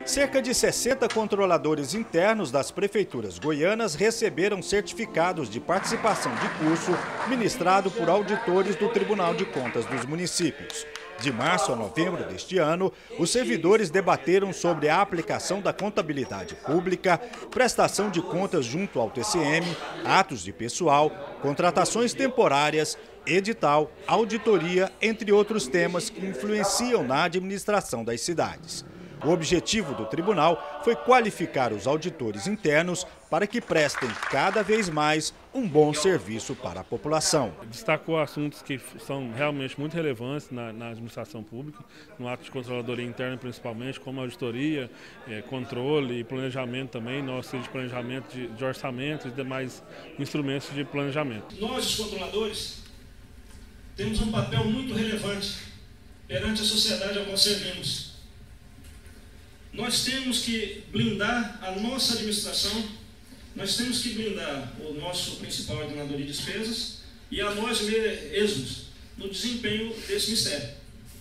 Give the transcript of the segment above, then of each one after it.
Cerca de 60 controladores internos das prefeituras goianas receberam certificados de participação de curso ministrado por auditores do Tribunal de Contas dos municípios. De março a novembro deste ano, os servidores debateram sobre a aplicação da contabilidade pública, prestação de contas junto ao TCM, atos de pessoal, contratações temporárias, edital, auditoria, entre outros temas que influenciam na administração das cidades. O objetivo do tribunal foi qualificar os auditores internos para que prestem cada vez mais um bom serviço para a população. Destacou assuntos que são realmente muito relevantes na administração pública, no ato de controladoria interna principalmente, como auditoria, controle e planejamento também, nosso de planejamento de orçamento e demais instrumentos de planejamento. Nós, os controladores, temos um papel muito relevante perante a sociedade a qual servimos. Nós temos que blindar a nossa administração, nós temos que blindar o nosso principal ordenador de despesas e a nós mesmos no desempenho desse mistério.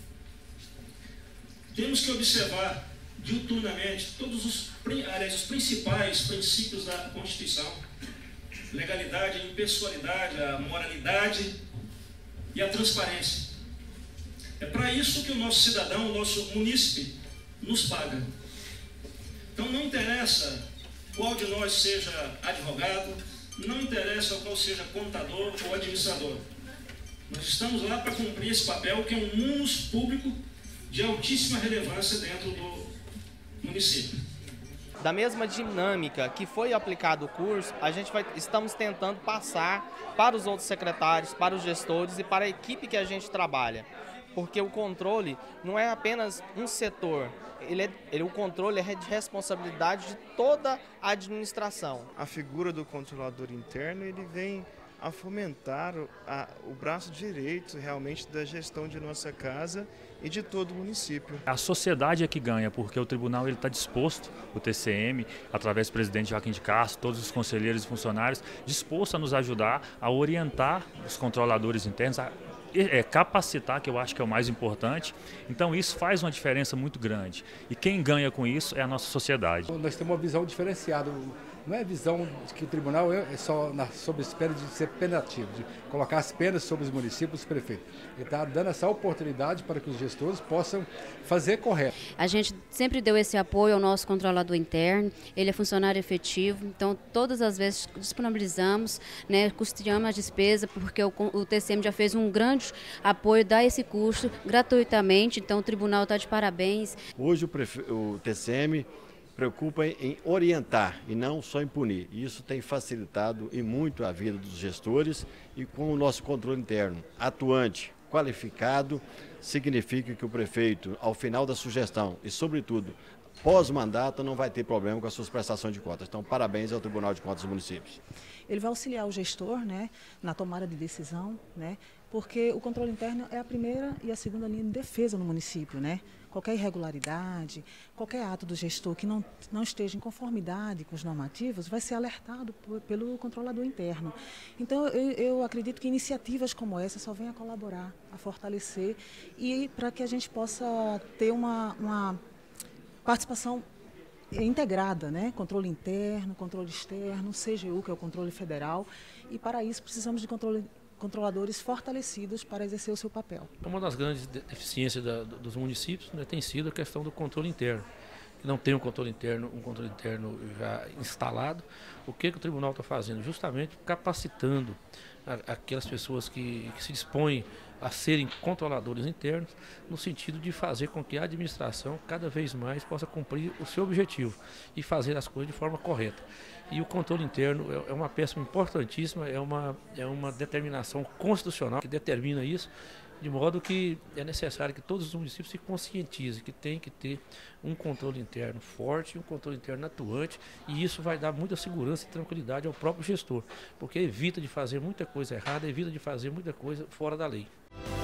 Temos que observar diuturnamente todos os principais princípios da Constituição: legalidade, a impessoalidade, a moralidade e a transparência. É para isso que o nosso cidadão, o nosso munícipe, nos paga. Então não interessa qual de nós seja advogado, não interessa qual seja contador ou administrador. Nós estamos lá para cumprir esse papel, que é um munus público de altíssima relevância dentro do município. Da mesma dinâmica que foi aplicado o curso, estamos tentando passar para os outros secretários, para os gestores e para a equipe que a gente trabalha. Porque o controle não é apenas um setor, o controle é de responsabilidade de toda a administração. A figura do controlador interno, ele vem a fomentar o braço direito realmente da gestão de nossa casa e de todo o município. A sociedade é que ganha, porque o tribunal está disposto, o TCM, através do presidente Joaquim de Castro, todos os conselheiros e funcionários, disposto a nos ajudar a orientar os controladores internos, capacitar, que eu acho que é o mais importante. Então isso faz uma diferença muito grande. E quem ganha com isso é a nossa sociedade. Nós temos uma visão diferenciada. Não é a visão de que o tribunal é só sob espera de ser penativo, de colocar as penas sobre os municípios e os prefeitos. Ele está dando essa oportunidade para que os gestores possam fazer correto. A gente sempre deu esse apoio ao nosso controlador interno, ele é funcionário efetivo, então todas as vezes disponibilizamos, custeamos a despesa, porque o TCM já fez um grande apoio, dá esse custo gratuitamente, então o tribunal está de parabéns. Hoje o TCM preocupa em orientar e não só em punir. Isso tem facilitado e muito a vida dos gestores, e com o nosso controle interno atuante, qualificado, significa que o prefeito, ao final da sugestão e, sobretudo, pós-mandato, não vai ter problema com as suas prestações de contas. Então, parabéns ao Tribunal de Contas dos Municípios. Ele vai auxiliar o gestor, na tomada de decisão, porque o controle interno é a primeira e a segunda linha de defesa no município, Qualquer irregularidade, qualquer ato do gestor que não esteja em conformidade com os normativos vai ser alertado pelo controlador interno. Então, eu acredito que iniciativas como essa só vêm a colaborar, a fortalecer, e para que a gente possa ter uma participação integrada, Controle interno, controle externo, CGU, que é o controle federal, e para isso precisamos de controladores fortalecidos para exercer o seu papel. Uma das grandes deficiências dos municípios tem sido a questão do controle interno. Que não tem um controle interno já instalado. O que o tribunal está fazendo? Justamente capacitando aquelas pessoas que se dispõem a serem controladores internos, no sentido de fazer com que a administração cada vez mais possa cumprir o seu objetivo e fazer as coisas de forma correta. E o controle interno é uma peça importantíssima, é uma determinação constitucional que determina isso, de modo que é necessário que todos os municípios se conscientizem que tem que ter um controle interno forte, um controle interno atuante, e isso vai dar muita segurança e tranquilidade ao próprio gestor, porque evita de fazer muita coisa errada, evita de fazer muita coisa fora da lei.